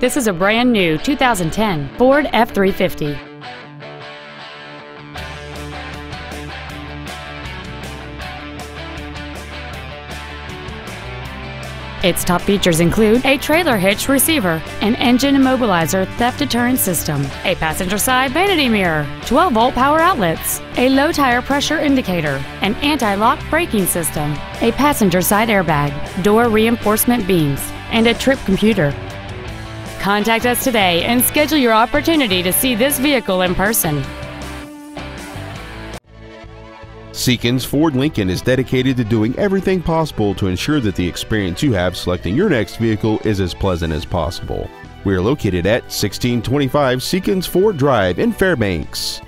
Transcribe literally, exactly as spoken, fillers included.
This is a brand new two thousand ten Ford F three fifty. Its top features include a trailer hitch receiver, an engine immobilizer theft deterrent system, a passenger side vanity mirror, twelve volt power outlets, a low tire pressure indicator, an anti-lock braking system, a passenger side airbag, door reinforcement beams, and a trip computer. Contact us today and schedule your opportunity to see this vehicle in person. Seekins Ford-Lincoln is dedicated to doing everything possible to ensure that the experience you have selecting your next vehicle is as pleasant as possible. We are located at sixteen twenty-five Seekins Ford Drive in Fairbanks.